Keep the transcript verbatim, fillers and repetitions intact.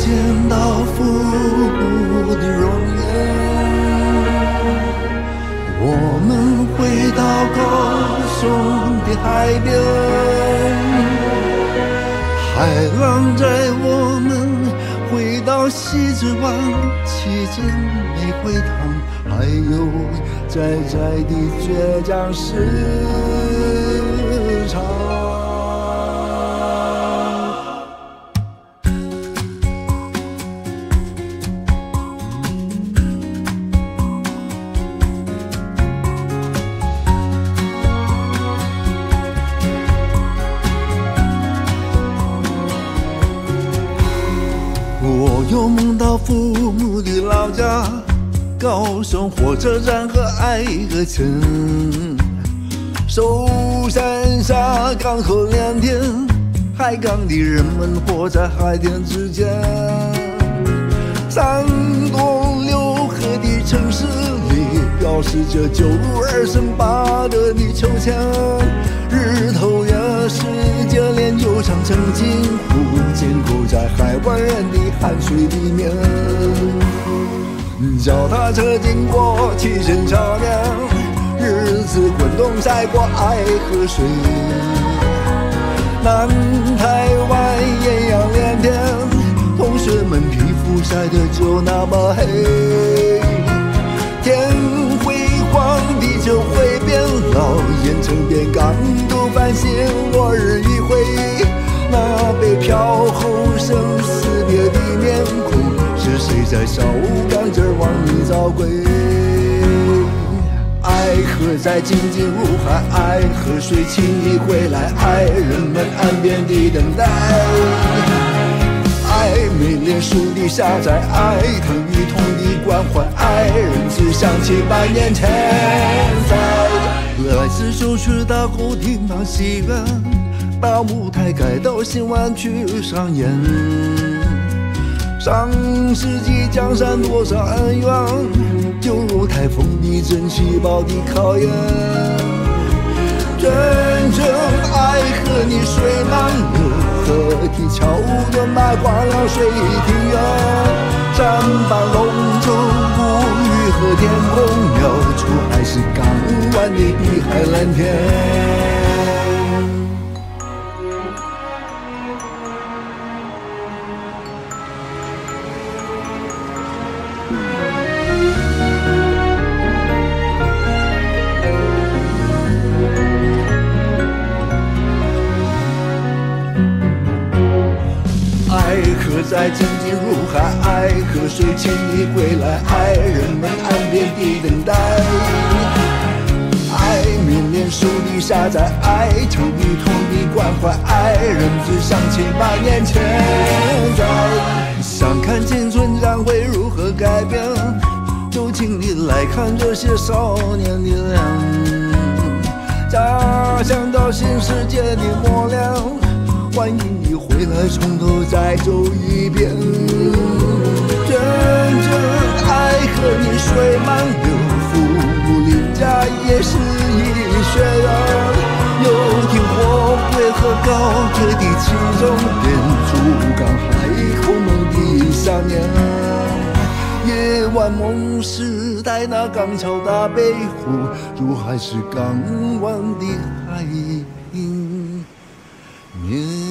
见到父母的容颜。我们回到高雄的海边，海浪载我们回到西子湾，期间玫瑰堂，还有在在的倔强市场。我又梦到父母的老家，高雄火车站和爱河城，寿山下港口连天，海港的人们活在海天之间。三东六河的城市里，表示着九如二升八德的秋千。日头也是接连悠长成金湖，建构在海湾人的汗水里面。脚踏车经过七声桥梁，日子滚动赛过爱河水。南台湾艳阳连天，同学们皮肤晒得就那么黑。天会黄，地球会变老，盐城边港都繁星落日余晖。那被漂后生死别的面孔，是谁在烧港这往你早归？爱河在静静如海，爱河水请你回来，爱人们岸边的等待。爱美莲树的下载，爱疼与痛的关怀，爱人只想起百年前在。来自旧区大后厅堂戏院，大舞台改到新湾区上演。上世纪江山多少恩怨，就如台风地震气爆的考验。真正爱和你水漫流，河堤桥墩把光亮水庭院。山板龙舟古雨和天空描出爱是港湾的碧海蓝天。爱河在静静如海，爱河水请你归来，爱人们岸边的等待。爱绵连树的下载，爱疼与痛的关怀，爱人只想起百年前在。想看青春将会如何改变，就请你来看这些少年的脸。家乡到新世界的磨练，欢迎你回来，从头再走一遍。真正爱和你水漫流，父母邻家也是一血缘。游艇货柜和高铁的其中点，珠港海口梦的想念。夜晚梦时代那港桥大北湖，如海是港湾的海平面。